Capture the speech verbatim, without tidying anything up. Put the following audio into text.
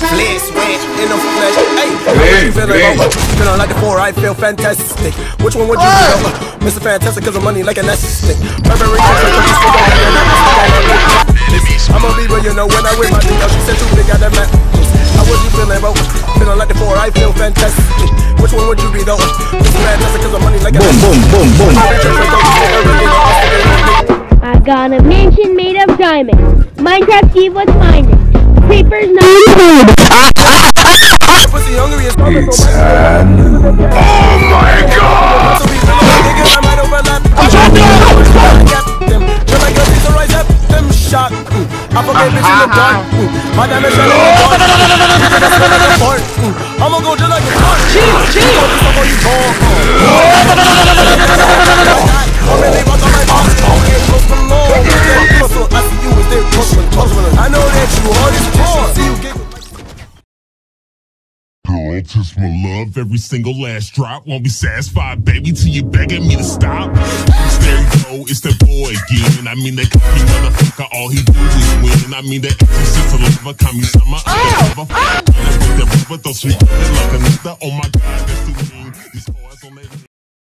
Flesh, sweat, in the flesh. Hey, hey, feeling over. Feeling like the four, I feel fantastic. Which one would you be over? Mister Fantastic, cause of money like an assistant. Burberry, I'm a Libra, you know, when I wear my thing out, she said too big, got that man. How would you feeling, bro? Feeling like the four, I feel fantastic. Which one would you be, though? Mister Fantastic, cause of money like an assistant. Boom, boom, boom, boom. I got a mansion made of diamonds. Minecraft Steve was minding. Creepers not food. Pussy hungry as fuck. Oh my god! I forget bitch in the dark. My diamond shining in the dark. I'ma go just like a car. Cheese, cheese. I know that you hard as fuck. See you get. Girl, just my love, every single last drop. Won't be satisfied, baby, till you begging me to stop. There you go, it's that boy again. I mean, that cocky motherfucker, all he do is win. I mean, that existence of lover, call me summer. Oh, oh. That rubber, throw sweet like another. Oh my god, that's too mean. These boys on that.